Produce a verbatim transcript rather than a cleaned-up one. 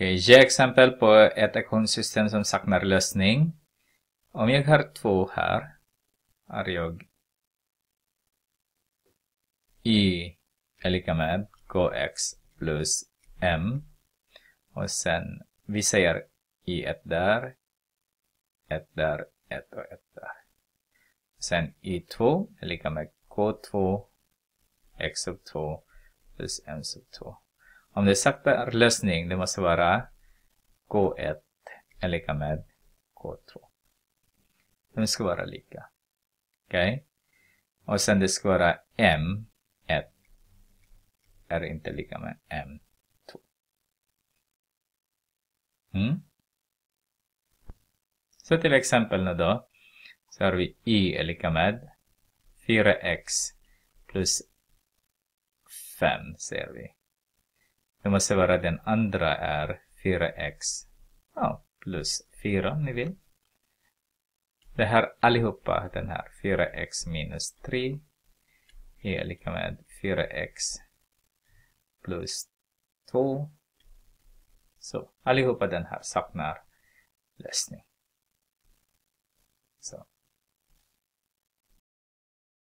Okej, ge exempel på ett ekvationssystem som saknar lösning. Om jag har två här, är jag y är lika med kx plus m. Och sen, vi säger y ett där, ett där, ett och ett där. Sen y två är lika med k två, x sub två plus m sub två. Om det saknar lösning, det måste vara k ett är lika med k två. De ska vara lika. Okej? Okay? Och sen det ska vara m ett är inte lika med m två. Mm? Så till exempel nu då, så har vi y är lika med fyra x plus fem, ser vi. Det måste vara den andra är fyra x ja, plus fyra om ni vill. Det här allihopa, den här fyra x minus tre är lika med fyra x plus två. Så allihopa den här saknar lösning. Så.